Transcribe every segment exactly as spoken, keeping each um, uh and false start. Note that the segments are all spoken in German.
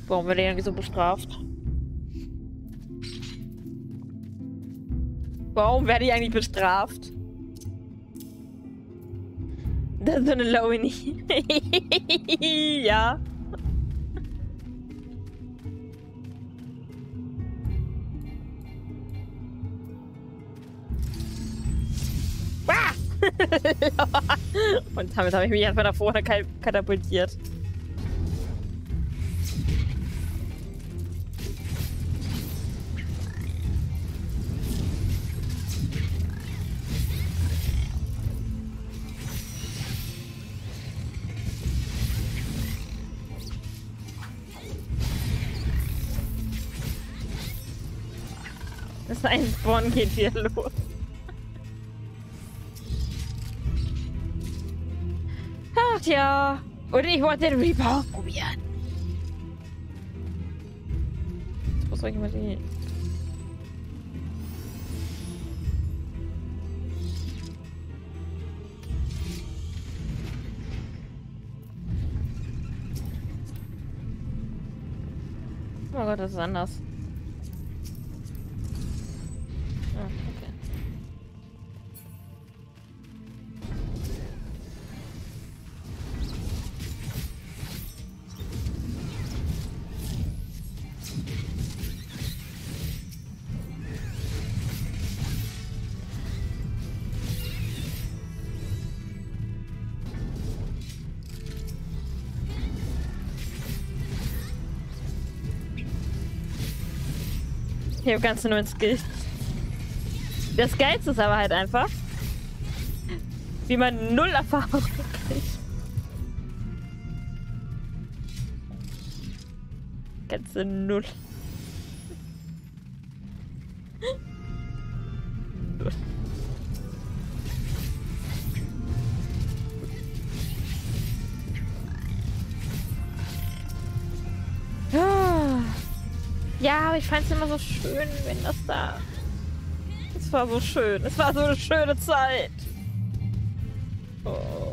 Warum wird er irgendwie so bestraft? Warum werde ich eigentlich bestraft? Das ist so eine Lowini. Ja. Ah! Und damit habe ich mich einfach nach vorne katapultiert. Das ein Spawn geht wieder los. Ach ja. Und ich wollte den Reaper probieren. Wo soll ich mal die... Oh Gott, das ist anders. Ah, okay. Ich habe ganz neuen Skills. Das Geilste ist aber halt einfach, wie man null Erfahrung kriegt. Ganze null. Null. Ja, aber ich fand es immer so schön, wenn das da... Es war so schön. Es war so eine schöne Zeit. Oh.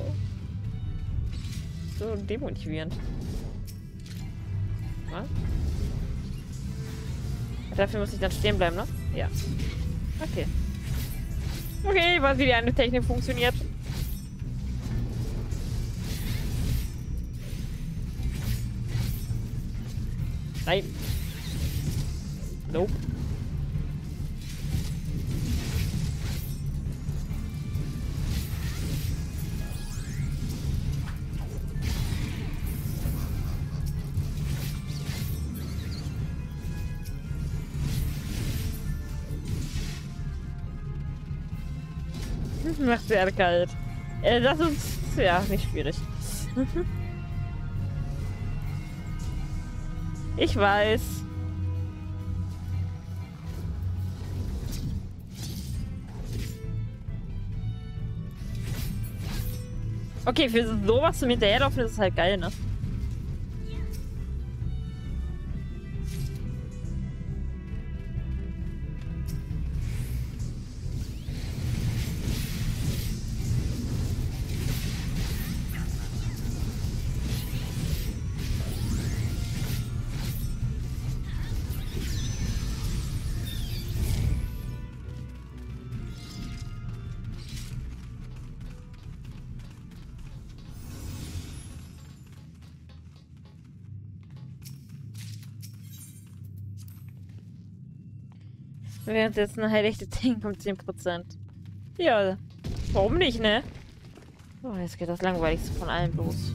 So demotivierend. Was? Dafür muss ich dann stehen bleiben, ne? Ja. Okay. Okay, ich weiß, wie die eine Technik funktioniert. Nein. Nope. Macht sehr kalt. Äh, das ist ja nicht schwierig. Ich weiß. Okay, für sowas zum Hinterherlaufen ist es halt geil, ne? Währenddessen ein echte Ding um zehn Prozent. Ja, warum nicht, ne? Oh, jetzt geht das Langweiligste von allen los.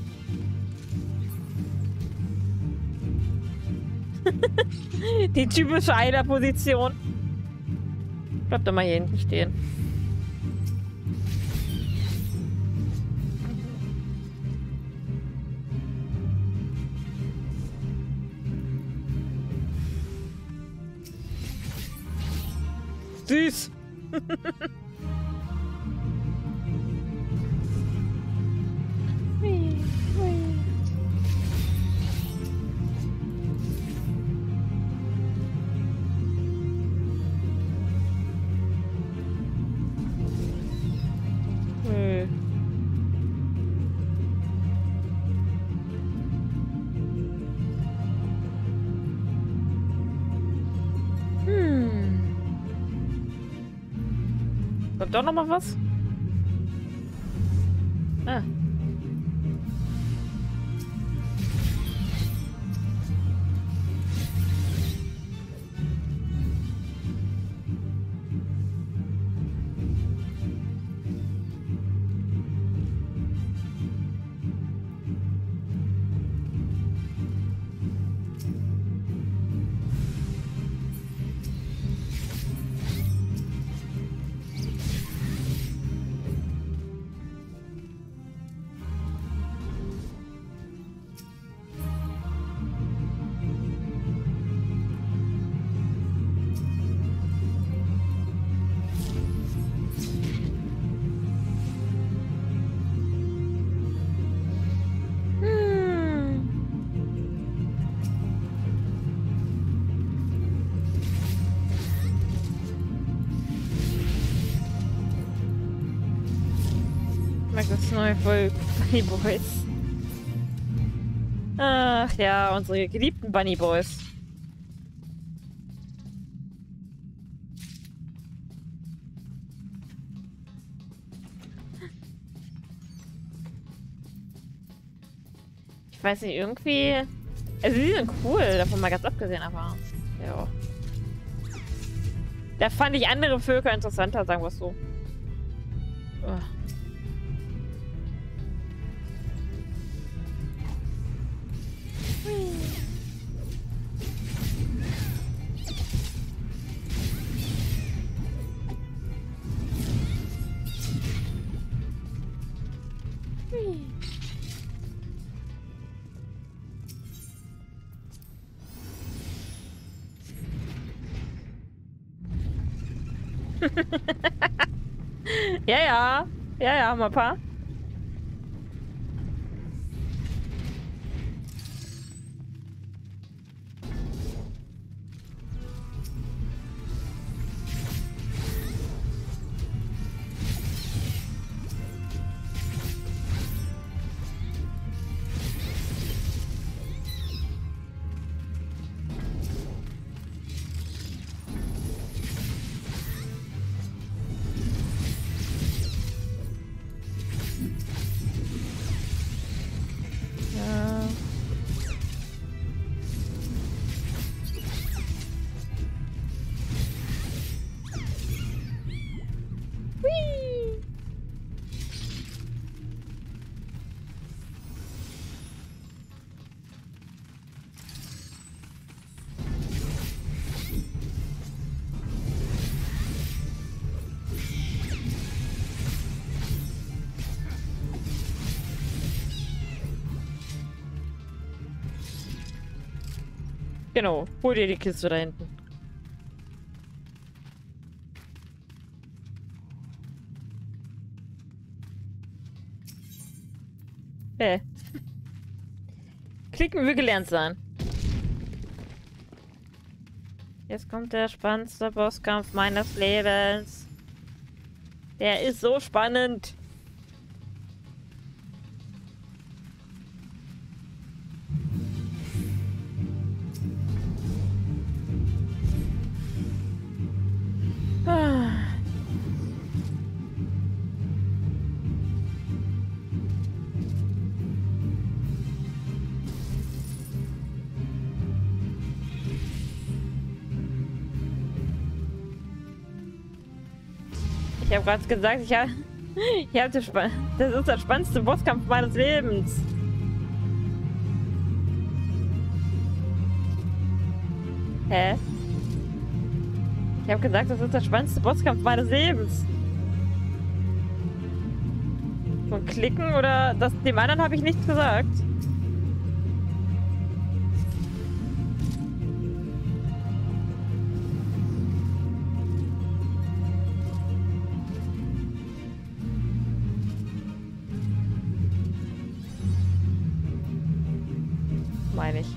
Die typische Eider-Position. Bleibt doch mal hier hinten stehen. Süß. doch noch mal was? Ah. Das neue Volk Bunny Boys. Ach ja, unsere geliebten Bunny Boys. Ich weiß nicht, irgendwie... Also die sind cool, davon mal ganz abgesehen, aber... Ja. Da fand ich andere Völker interessanter, sagen wir es so. Oh. Ja, ja. Ja, ja, Mappa. Genau, hol dir die Kiste da hinten. Hä? Klicken wir gelernt sein. Jetzt kommt der spannendste Bosskampf meines Lebens. Der ist so spannend. Ich habe gerade gesagt, ich habe ich hab das, das ist der spannendste Bosskampf meines Lebens. Hä? Ich habe gesagt, das ist der spannendste Bosskampf meines Lebens. Von Klicken oder das, dem anderen habe ich nichts gesagt. Meine ich.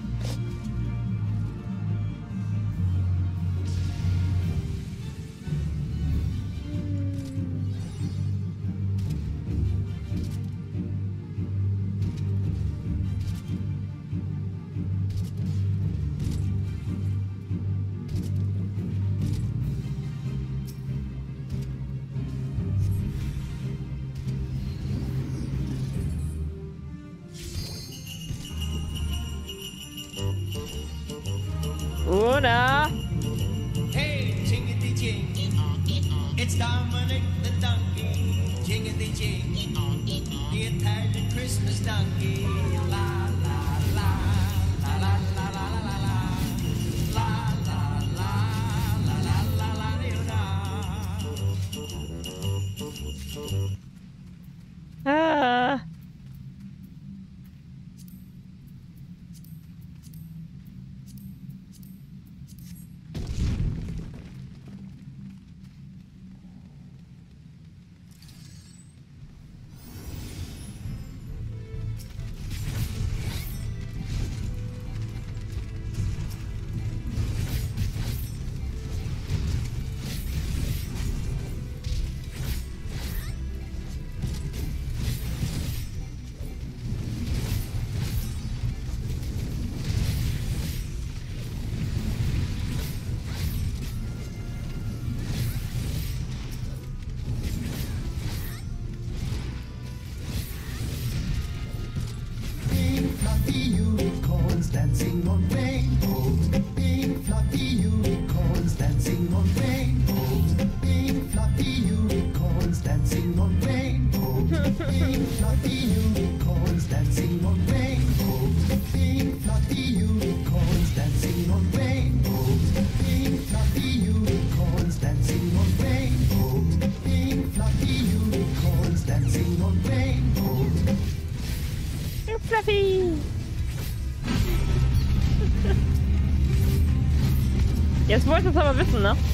Leona! Hey, jingity jing. It's Dominic the donkey. Jingity jing. The Italian Christmas donkey. La la la la la la la la la. La la la la la la la Leona. Ah. Unicorns dancing on rainbows. Big fluffy unicorns dancing on rainbows. Big fluffy unicorns dancing on rainbows. Big fluffy unicorns dancing on rainbows. Big fluffy unicorns dancing on rainbows. Big fluffy unicorns dancing on rainbows. Big fluffy unicorns dancing on rainbows. Fluffy! Jetzt wollte ich es aber wissen, ne?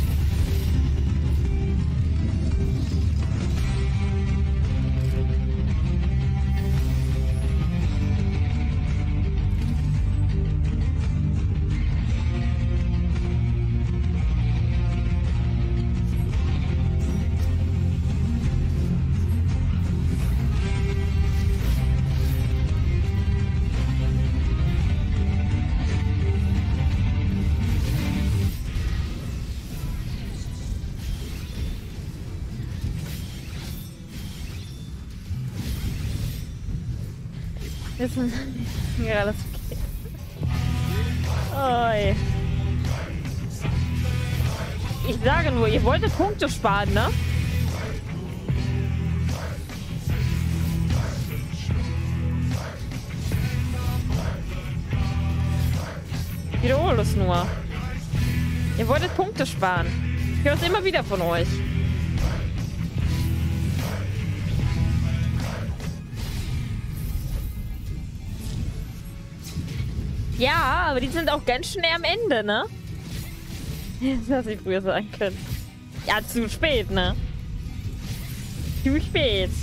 Wissen, ja, alles okay. Oi. Ich sage nur, ihr wolltet Punkte sparen, ne? Ich wiederhole es nur. Ihr wolltet Punkte sparen. Ich höre es immer wieder von euch. Ja, aber die sind auch ganz schnell am Ende, ne? Das hätte ich früher sagen können. Ja, zu spät, ne? Zu spät.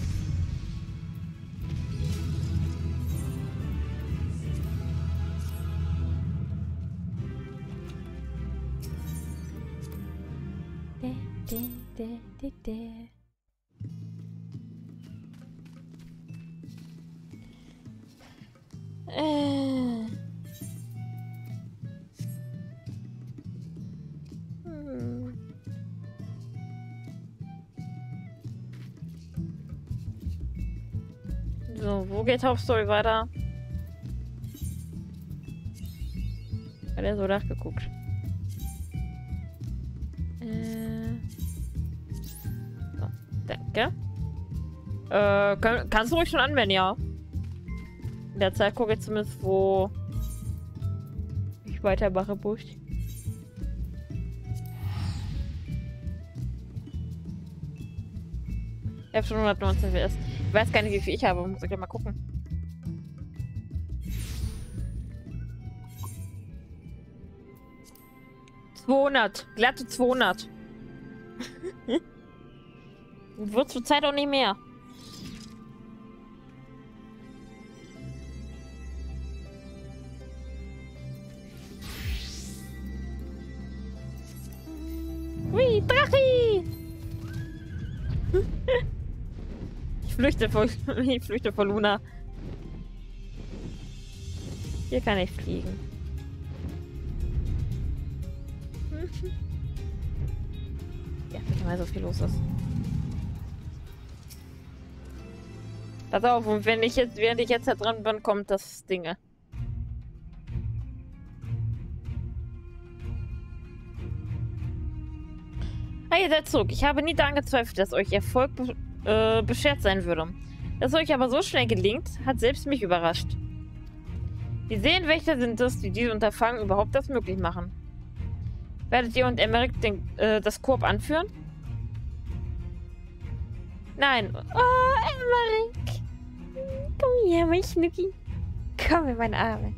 Äh. Hm. So, wo geht Hauptstory weiter? Hat er so nachgeguckt? Äh. So, danke. Äh, kann, kannst du ruhig schon anwenden, ja. In der Zeit gucke ich zumindest, wo ich weitermache, Busch. Ich habe schon hundertneunzehn W S. Ich weiß gar nicht, wie viel ich habe. Muss ich gleich mal gucken. zweihundert. Glatte zweihundert. Wird zur Zeit auch nicht mehr. Hui, Drachi! Ich flüchte vor, ich flüchte vor Luna. Hier kann ich fliegen. Ja, bitte mal so viel los ist. Pass auf, und wenn ich jetzt, während ich jetzt da dran bin, kommt das Ding. Hey, ihr seid zurück. Ich habe nie daran gezweifelt, dass euch Erfolg be äh, beschert sein würde. Dass euch aber so schnell gelingt, hat selbst mich überrascht. Die Seenwächter sind es, die dieses Unterfangen überhaupt das möglich machen. Werdet ihr und Emmerich den, äh, das Korps anführen? Nein. Oh, Emmerich. Komm her, mein Schnucki. Komm in meine Arme.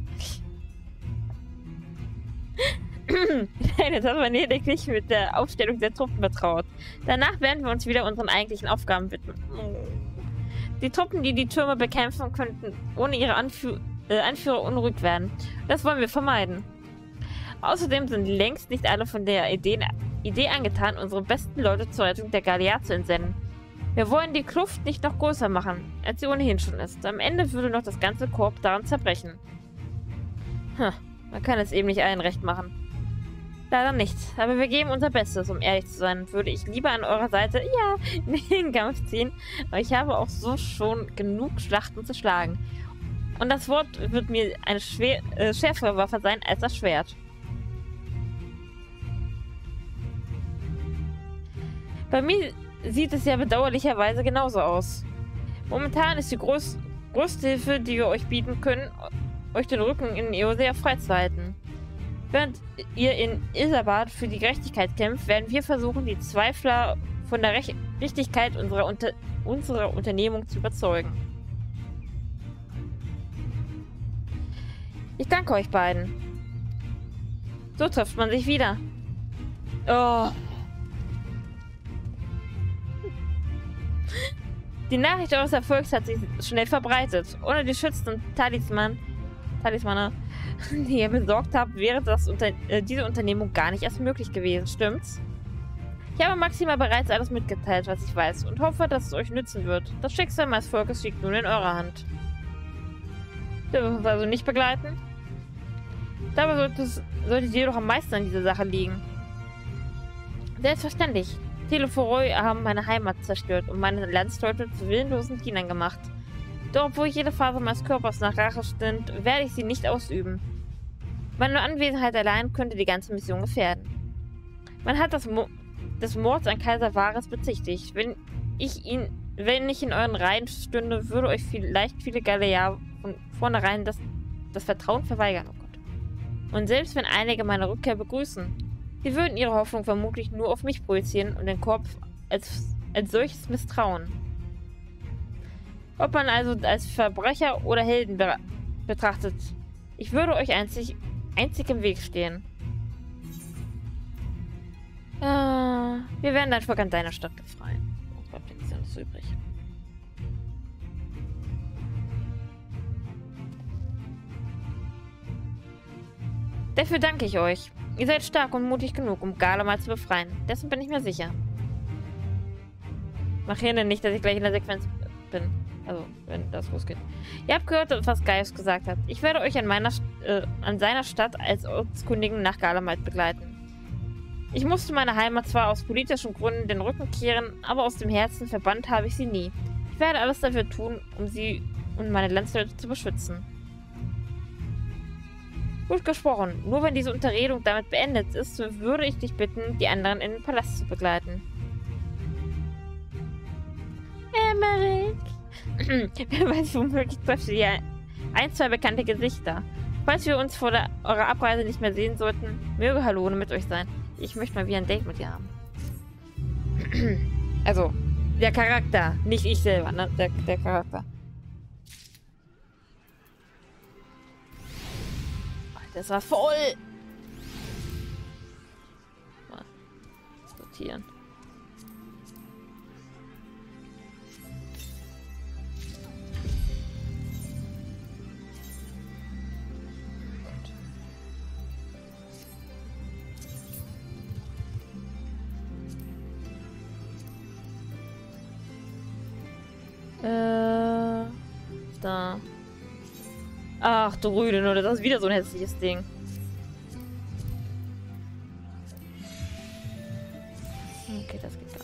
Nein, jetzt haben wir lediglich mit der Aufstellung der Truppen betraut. Danach werden wir uns wieder unseren eigentlichen Aufgaben widmen. Die Truppen, die die Türme bekämpfen, könnten ohne ihre Anfü äh, Anführer unruhig werden. Das wollen wir vermeiden. Außerdem sind längst nicht alle von der Idee, Idee angetan, unsere besten Leute zur Rettung der Gallia zu entsenden. Wir wollen die Kluft nicht noch größer machen, als sie ohnehin schon ist. Am Ende würde noch das ganze Korps daran zerbrechen. Hm, man kann es eben nicht allen recht machen. Leider nicht, aber wir geben unser Bestes, um ehrlich zu sein. Würde ich lieber an eurer Seite, ja, in den Kampf ziehen, aber ich habe auch so schon genug Schlachten zu schlagen. Und das Wort wird mir eine schwer, äh, schärfere Waffe sein als das Schwert. Bei mir sieht es ja bedauerlicherweise genauso aus. Momentan ist die groß, größte Hilfe, die wir euch bieten können, euch den Rücken in Eorzea freizuhalten. Während ihr in Isambard für die Gerechtigkeit kämpft, werden wir versuchen, die Zweifler von der Rech Richtigkeit unserer, Unter unserer Unternehmung zu überzeugen. Ich danke euch beiden. So trifft man sich wieder. Oh. Die Nachricht eures Erfolgs hat sich schnell verbreitet. Ohne die Schützen und Talisman, Talismane, die ihr besorgt habt, wäre das unter, äh, diese Unternehmung gar nicht erst möglich gewesen, stimmt's? Ich habe Maxima bereits alles mitgeteilt, was ich weiß, und hoffe, dass es euch nützen wird. Das Schicksal meines Volkes liegt nun in eurer Hand. Dürfen uns also nicht begleiten? Dabei sollte es sollte es jedoch am meisten an dieser Sache liegen. Selbstverständlich. Teleforoi haben meine Heimat zerstört und meine Landsleute zu willenlosen Dienern gemacht. Doch obwohl jede Phase meines Körpers nach Rache stinnt, werde ich sie nicht ausüben. Meine Anwesenheit allein könnte die ganze Mission gefährden. Man hat das Mo des Mords an Kaiser Varys bezichtigt. Wenn ich ihn, wenn ich in euren Reihen stünde, würde euch vielleicht viele Gallier von vornherein das, das Vertrauen verweigern. Oh Gott. Und selbst wenn einige meine Rückkehr begrüßen, sie würden ihre Hoffnung vermutlich nur auf mich projizieren und den Korps als, als solches misstrauen. Ob man also als Verbrecher oder Helden be betrachtet, ich würde euch einzig, einzig im Weg stehen. Äh, wir werden dein Volk an deiner Stadt befreien. Uns bleibt nichts anderes übrig. Dafür danke ich euch. Ihr seid stark und mutig genug, um Garlemald zu befreien. Dessen bin ich mir sicher. Mach hier nicht, dass ich gleich in der Sequenz bin. Also, wenn das losgeht. Ihr habt gehört, was Gaius gesagt hat. Ich werde euch an, meiner, äh, an seiner Stadt als Ortskundigen nach Garlemald begleiten. Ich musste meiner Heimat zwar aus politischen Gründen den Rücken kehren, aber aus dem Herzen verbannt habe ich sie nie. Ich werde alles dafür tun, um sie und meine Landsleute zu beschützen. Gut gesprochen. Nur wenn diese Unterredung damit beendet ist, würde ich dich bitten, die anderen in den Palast zu begleiten. Emmerich! Wer weiß, womöglich trefft ihr ein, zwei bekannte Gesichter. Falls wir uns vor der, eurer Abreise nicht mehr sehen sollten, möge Halone mit euch sein. Ich möchte mal wieder ein Date mit ihr haben. Also, der Charakter, nicht ich selber, ne? Der, der Charakter. Das war voll! Mal sortieren. Äh, da. Ach du Rüde, nur das ist wieder so ein hässliches Ding. Okay, das geht gar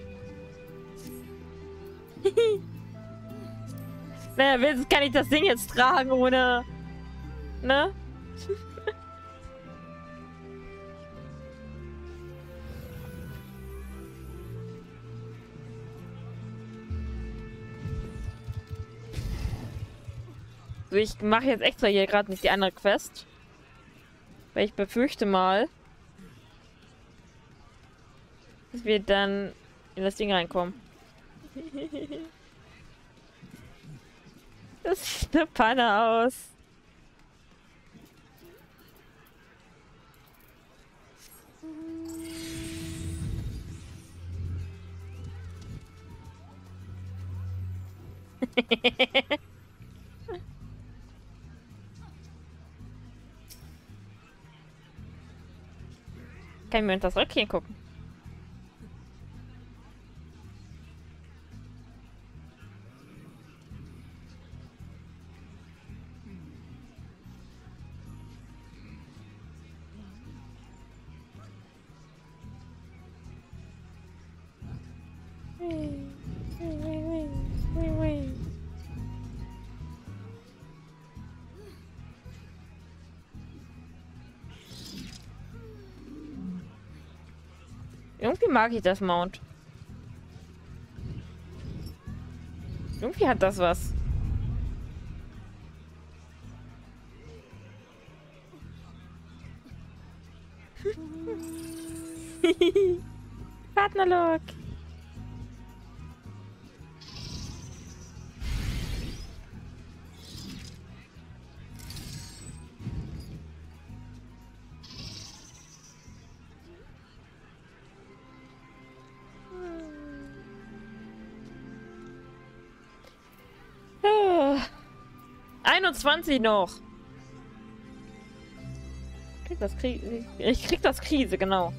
nicht. Naja, wenigstens kann ich das Ding jetzt tragen ohne... Ne? So, ich mache jetzt extra hier gerade nicht die andere Quest. Weil ich befürchte mal, dass wir dann in das Ding reinkommen. Das sieht eine Panne aus. Kann ich mir das Röckchen gucken? Irgendwie mag ich das Mount. Irgendwie hat das was. Partnerlook. einundzwanzig noch. Ich krieg das Krise. Ich krieg das Krise, genau.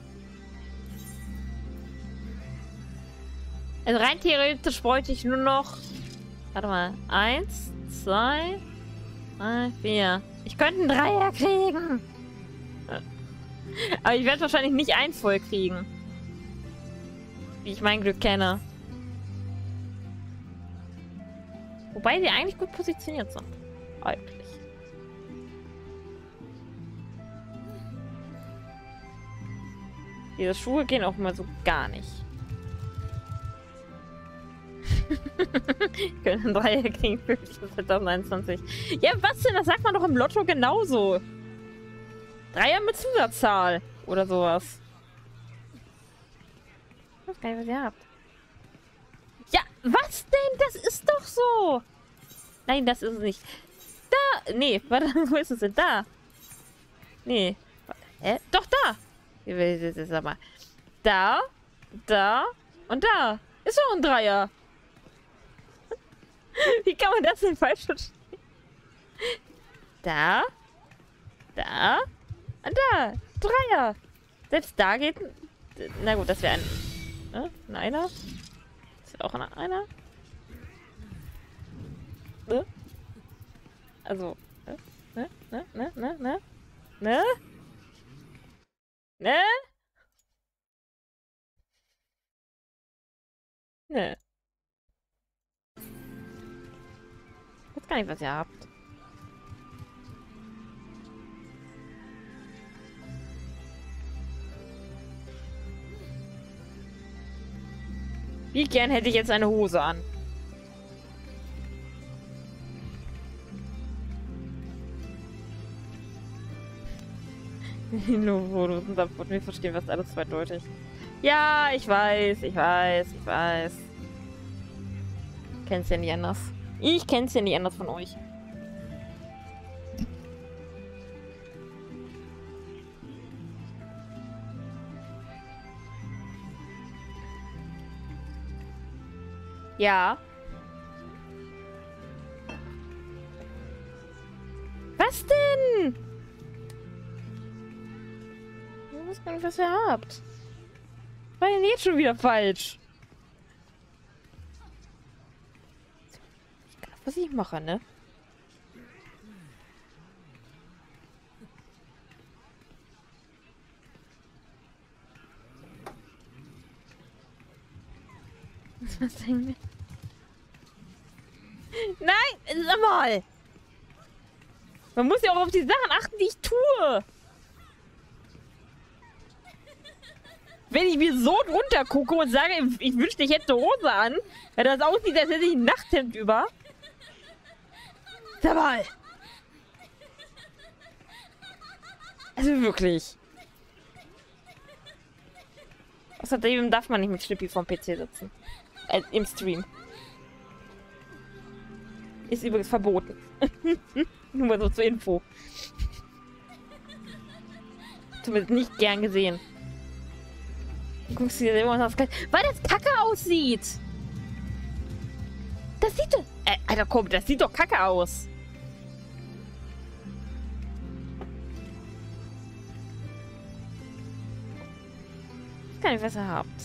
Also rein theoretisch bräuchte ich nur noch. Warte mal. Eins, zwei, drei, vier. Ich könnte einen Dreier kriegen. Aber ich werde wahrscheinlich nicht eins voll kriegen. Wie ich mein Glück kenne. Wobei die eigentlich gut positioniert sind. Eigentlich. Diese Schuhe gehen auch mal so gar nicht. Können Dreier kriegen für zwanzig einundzwanzig. Ja, was denn? Das sagt man doch im Lotto genauso. Dreier mit Zusatzzahl. Oder sowas. Ich weiß gar nicht, was ihr habt. Ja, was denn? Das ist doch so. Nein, das ist es nicht. Da. Nee, warte, wo ist es denn? Da. Nee. Hä? Doch, da. Sag mal. Da. Da. Und da. Ist doch ein Dreier. Wie kann man das denn falsch verstehen? Da. Da. Und da. Dreier. Selbst da geht... Na gut, das wäre ein... Ne? Ein Einer. Das wäre auch ein Einer. Ne? Also... Ne? Ne? Ne? Ne? Ne? Ne? Ne? Ne? Ne. Ich weiß gar nicht, was ihr habt. Wie gern hätte ich jetzt eine Hose an? Nur Fotos und wir verstehen was alles zweideutig. Ja, ich weiß, ich weiß, ich weiß. Kenn's ja nicht anders. Ich kenn's ja nicht anders von euch. Ja. Was denn? Ich weiß gar nicht, was ihr habt. War denn jetzt schon wieder falsch? Was ich mache, ne? Was denn? Nein! Sag mal! Man muss ja auch auf die Sachen achten, die ich tue! Wenn ich mir so drunter gucke und sage, ich wünschte, ich hätte eine Hose an, weil das aussieht, als hätte ich ein Nachthemd über. Sag mal! Also wirklich. Außerdem darf man nicht mit Schnippi vom P C sitzen. Äh, im Stream. Ist übrigens verboten. Nur mal so zur Info. Zumindest nicht gern gesehen. Du guckst dir immer noch aufs Kleid, weil das kacke aussieht. Das sieht doch... Äh, Alter, komm, das sieht doch kacke aus. Ich weiß gar nicht, was ihr habt.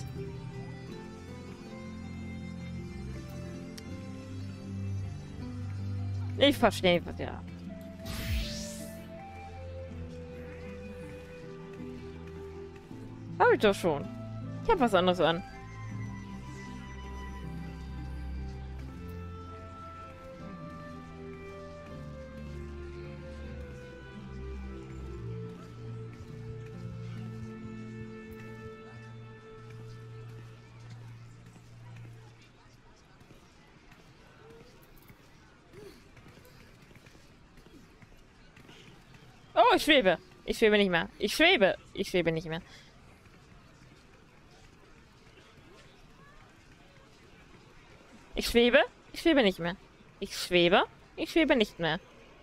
Ich verstehe nicht, was ihr habt. Hab ich doch schon. Ich hab was anderes an. Oh, ich schwebe. Ich schwebe nicht mehr. Ich schwebe. Ich schwebe nicht mehr. Ich schwebe. Ich schwebe nicht mehr. Ich schwebe. Ich schwebe nicht mehr.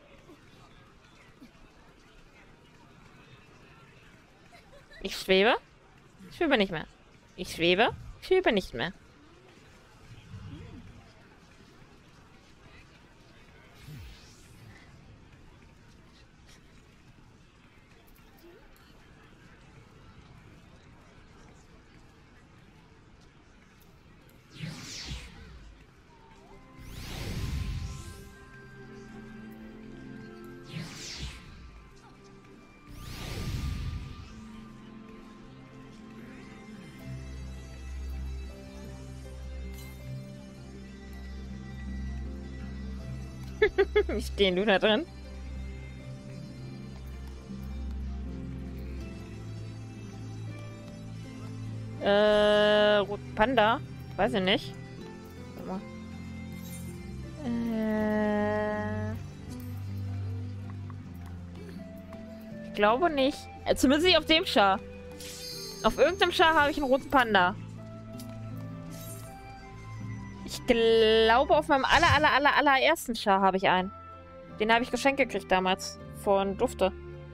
Ich schwebe. Ich schwebe nicht mehr. Ich schwebe. Ich schwebe nicht mehr. Wie stehen du da drin? Äh, Rot Panda? Weiß ich nicht. Warte mal. Äh, ich glaube nicht. Äh, zumindest nicht auf dem Char. Auf irgendeinem Char habe ich einen roten Panda. Ich glaube, auf meinem aller, aller, aller, allerersten Char habe ich einen. Den habe ich geschenkt gekriegt damals. Von Dufte.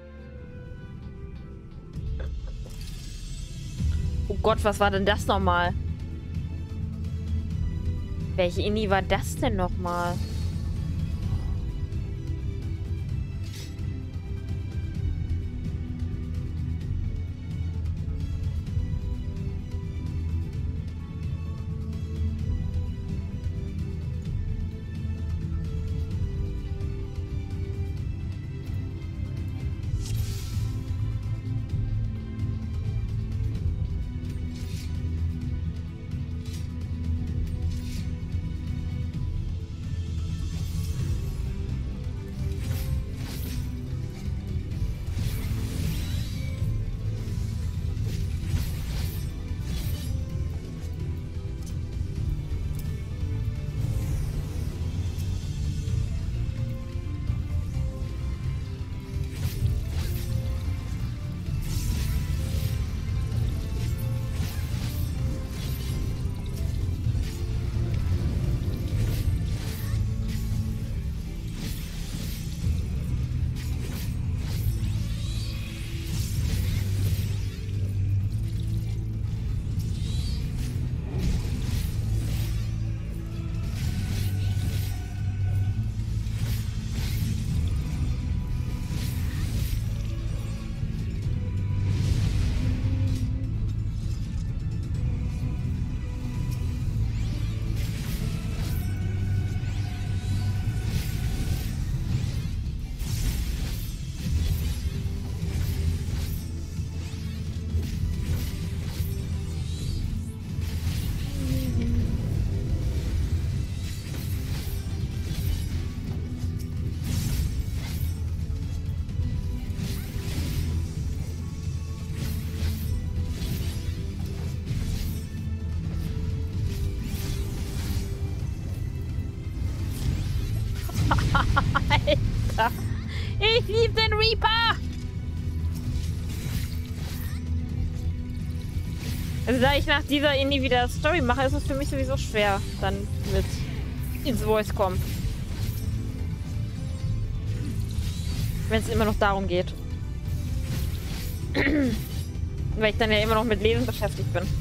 Oh Gott, was war denn das nochmal? Welche Inni war das denn nochmal? Ich liebe den Reaper! Also da ich nach dieser Indie wieder Story mache, ist es für mich sowieso schwer, dann mit ins Voice kommen. Wenn es immer noch darum geht. Weil ich dann ja immer noch mit Lesen beschäftigt bin.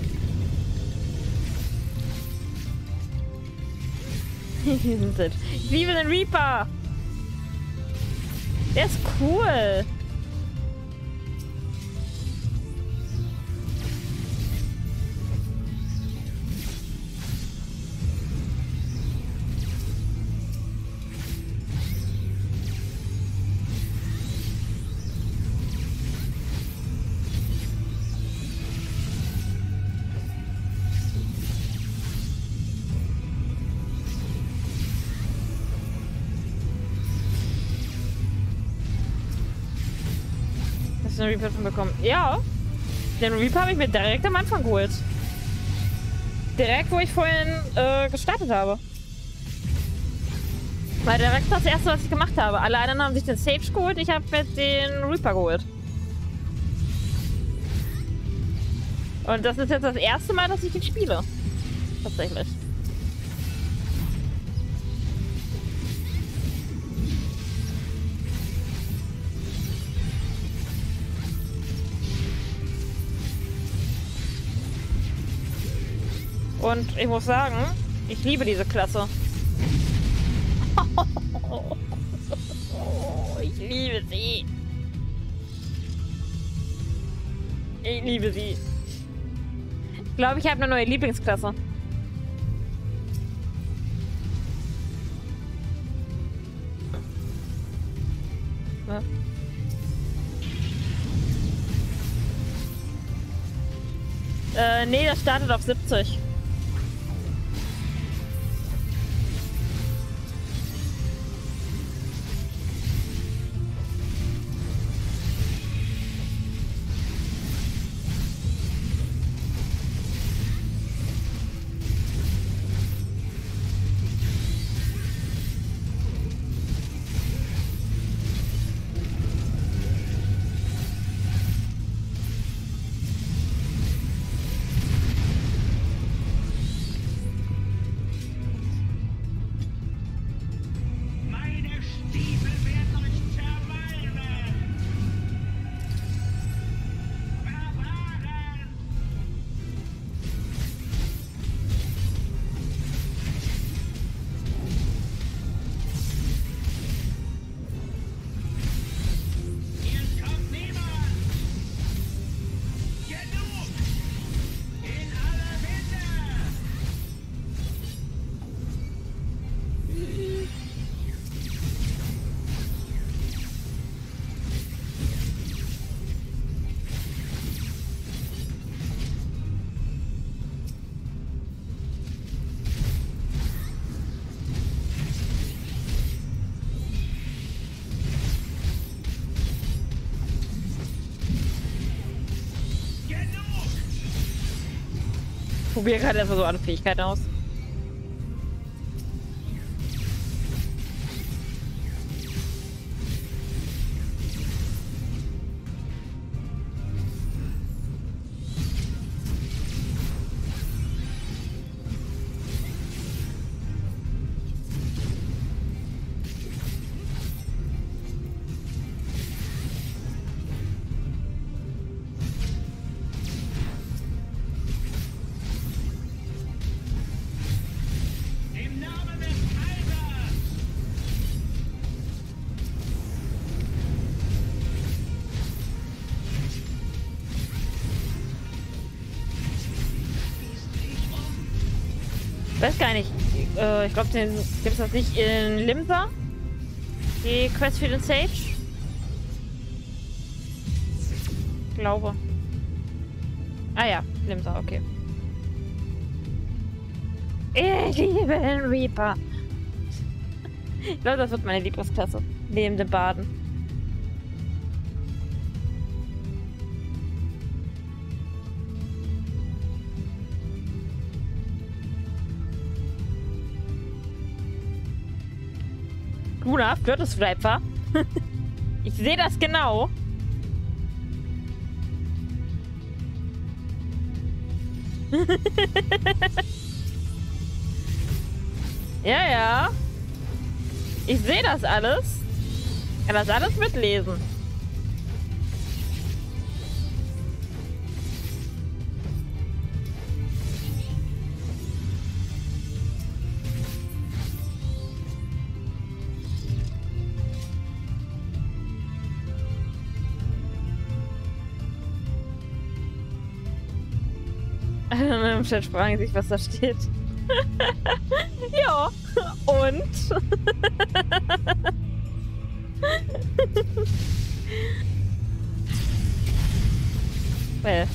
Ich liebe den Reaper! Der ist cool! Den Reaper schon bekommen. Ja. Den Reaper habe ich mir direkt am Anfang geholt. Direkt, wo ich vorhin äh, gestartet habe. War direkt das erste, was ich gemacht habe. Alle anderen haben sich den Sage geholt, ich habe mir den Reaper geholt. Und das ist jetzt das erste Mal, dass ich ihn spiele. Tatsächlich. Und ich muss sagen, ich liebe diese Klasse. Ich liebe sie. Ich liebe sie. Ich glaube, ich habe eine neue Lieblingsklasse. Ja. Äh, nee, das startet auf siebzig. Ich probiere gerade einfach so alle Fähigkeiten aus. Weiß gar nicht. Äh, ich glaube, den gibt es das nicht in Limsa. Die Quest für den Sage. Ich glaube. Ah ja, Limsa, okay. Ich liebe den Reaper. Ich glaube, das wird meine Lieblingsklasse. Neben dem Baden. Luna, Flirtesfleiper. Ich sehe das genau. Ja, ja. Ich sehe das alles. Ich kann das alles mitlesen. Im Chat fragen sich, was da steht. Ja, und? Well.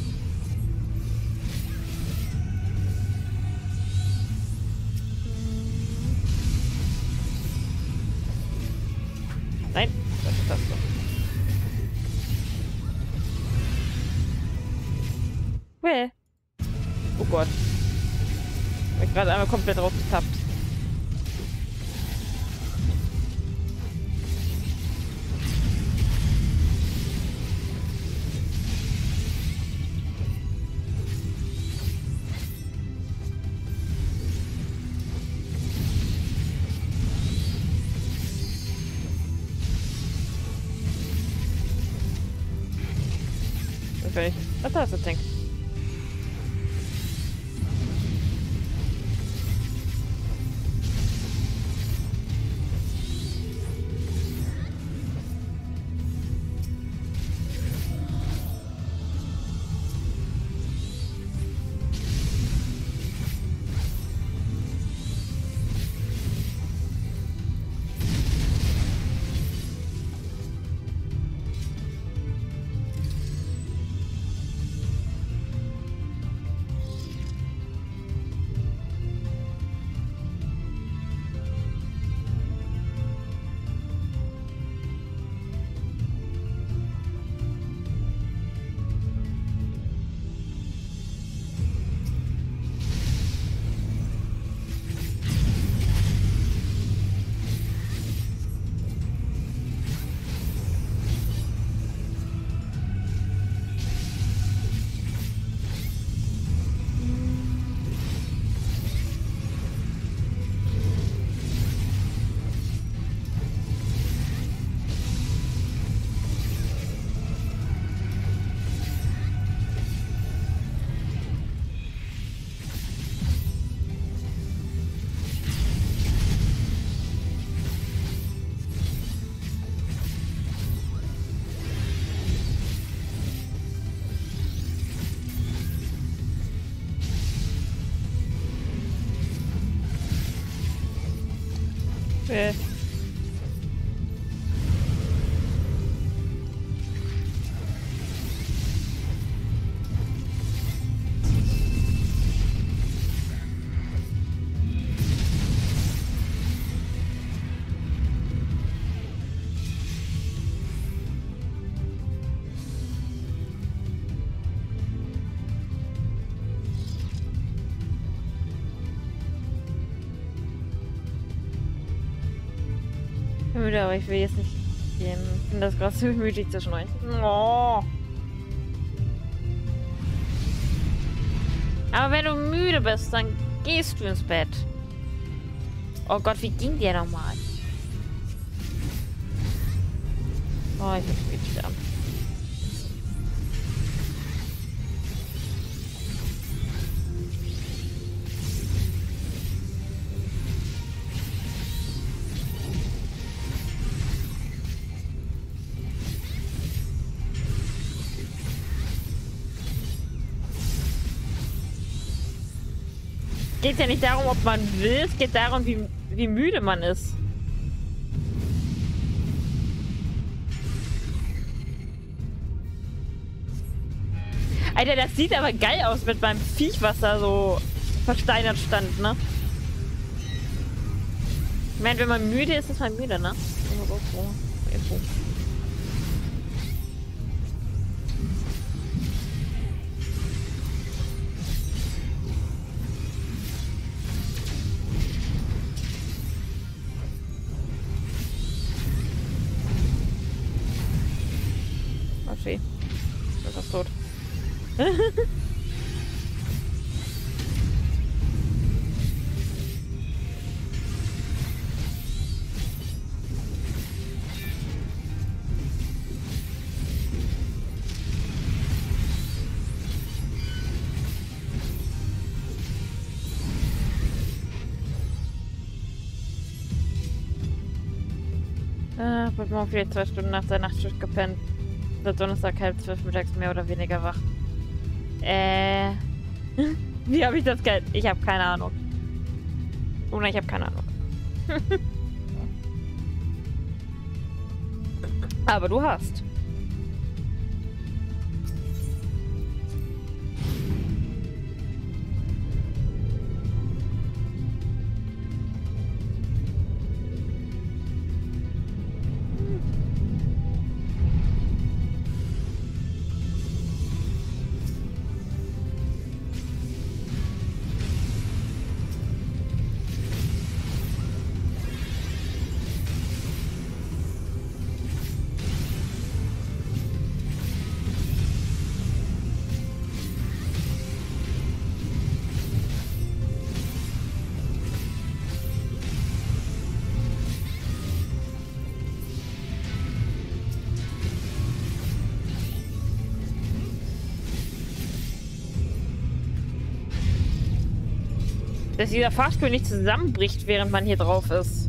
Nein, das ist das so. Well. Oh Gott. Ich bin gerade einmal komplett drauf getappt. Okay. Was hast du denn? Äh. Müde, aber ich will jetzt nicht gehen. Ich finde das gerade so müde zwischen euch. Oh. Aber wenn du müde bist, dann gehst du ins Bett. Oh Gott, wie ging dir nochmal? Oh, ich bin spät sterben. Es geht ja nicht darum, ob man will, es geht darum, wie, wie müde man ist. Alter, das sieht aber geil aus mit meinem Viech, was da so versteinert stand, ne? Ich meine, wenn man müde ist, ist man müde, ne? Yoshi. Du bist fast tot. Äh, wird morgen vielleicht zwei Stunden nach der Nachtschicht gepennt. Wird Donnerstag halb zwölf mittags mehr oder weniger wach. Äh. Wie habe ich das Geld? Ich habe keine Ahnung. Oder ich habe keine Ahnung. Aber du hast. Dass dieser Fahrstuhl nicht zusammenbricht, während man hier drauf ist.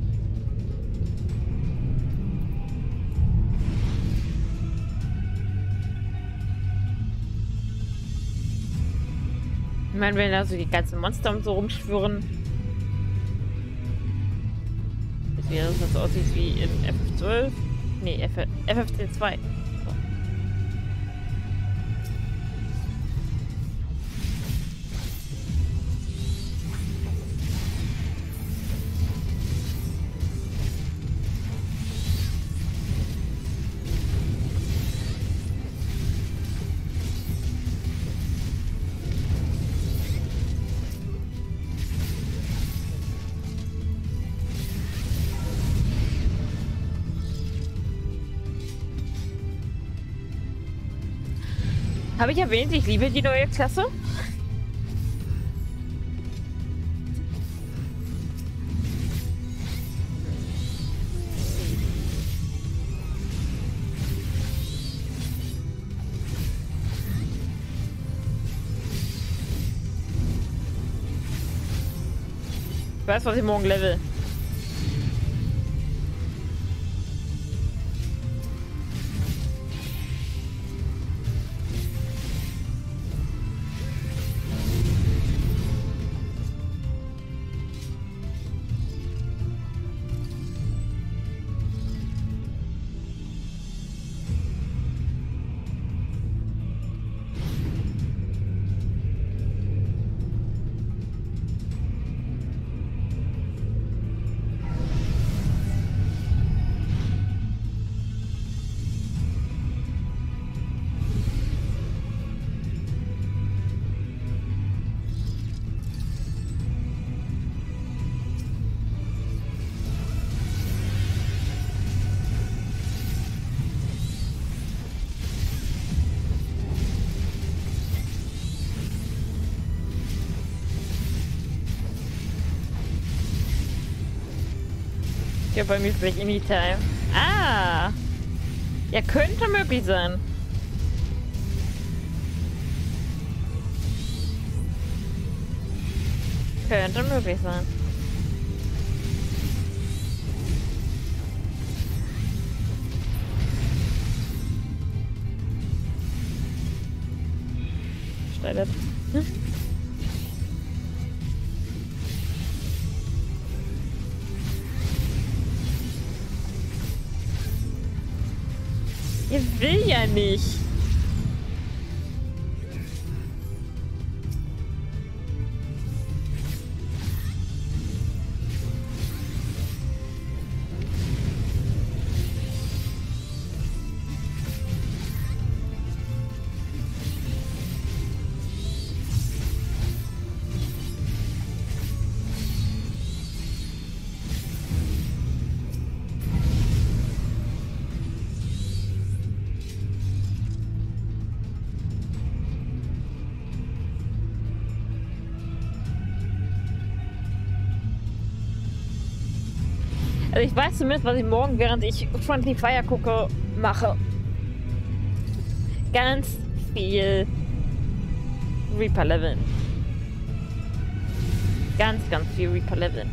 Ich meine, wenn da so die ganzen Monster und so rumschwirren. Das wäre das so aussieht wie in F F zwölf. Nee, F F zehn zwei. Habe ich erwähnt, ich liebe die neue Klasse? Ich weiß, was ich morgen level. Ja, bei mir ist gleich Anytime. Ah! Ja, könnte möglich sein. Könnte möglich sein. Steilert. Hm? Ihr will ja nicht. Also ich weiß zumindest, was ich morgen, während ich Friendly Fire gucke, mache. Ganz viel Reaper leveln. Ganz, ganz viel Reaper leveln.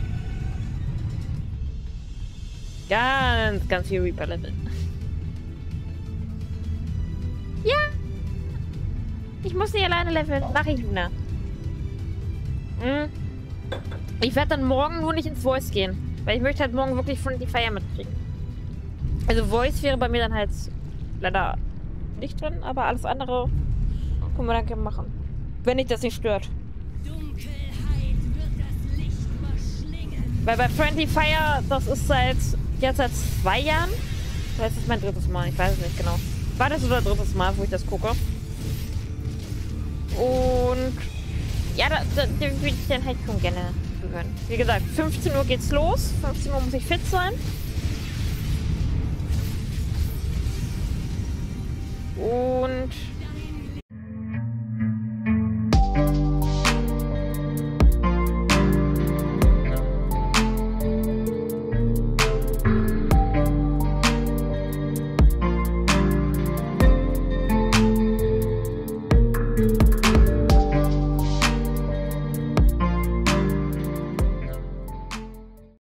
Ganz, ganz viel Reaper leveln. Ja! Ich muss nicht alleine leveln. Mach ich, Luna. Hm. Ich werde dann morgen nur nicht ins Voice gehen. Weil ich möchte halt morgen wirklich Friendly Fire mitkriegen. Also Voice wäre bei mir dann halt leider nicht drin, aber alles andere können wir dann gerne machen. Wenn dich das nicht stört. Dunkelheit wird das Licht verschlingen. Weil bei Friendly Fire, das ist seit jetzt seit zwei Jahren. Das ist mein drittes Mal, ich weiß es nicht genau. War das oder drittes Mal, wo ich das gucke? Und ja, da, da, da würde ich dann halt schon gerne hören. Wie gesagt, fünfzehn Uhr geht's los. fünfzehn Uhr muss ich fit sein. Und